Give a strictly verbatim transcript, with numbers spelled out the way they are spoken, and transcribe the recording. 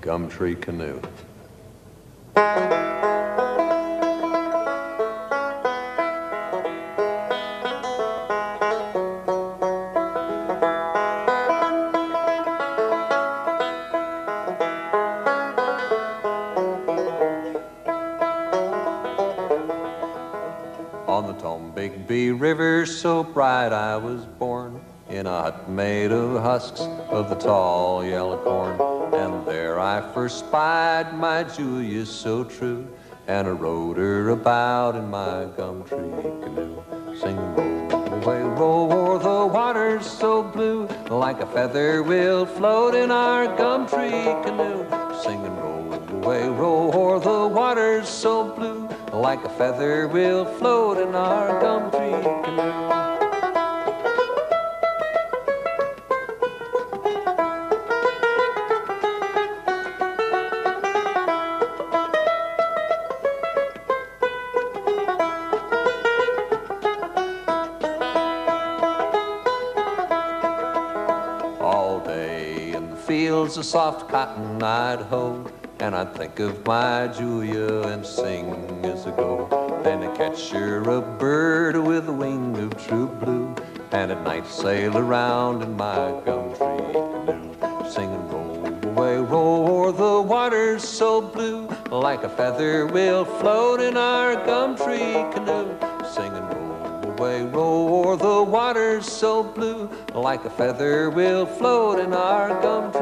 gum tree canoe. On the Tombigbee River so bright I was born, in a hut made of husks of the tall yellow corn. And there I first spied my Julia so true, and I rode her about in my gum tree canoe, singing roll away, roll o'er the waters so blue, like a feather we'll float in our gum tree canoe, singing roll away, roll o'er the waters so blue, like a feather we'll float in our gum tree canoe. All day in the fields of soft cotton I'd hoe, and I'd think of my Julia and sing as I go. Then I catch her a bird with a wing of true blue, and at night sail around in my gum tree canoe, singing roll away, roll o'er the waters so blue, like a feather we'll float in our gum tree canoe, singing roll away, roll o'er the waters so blue, like a feather we'll float in our gum tree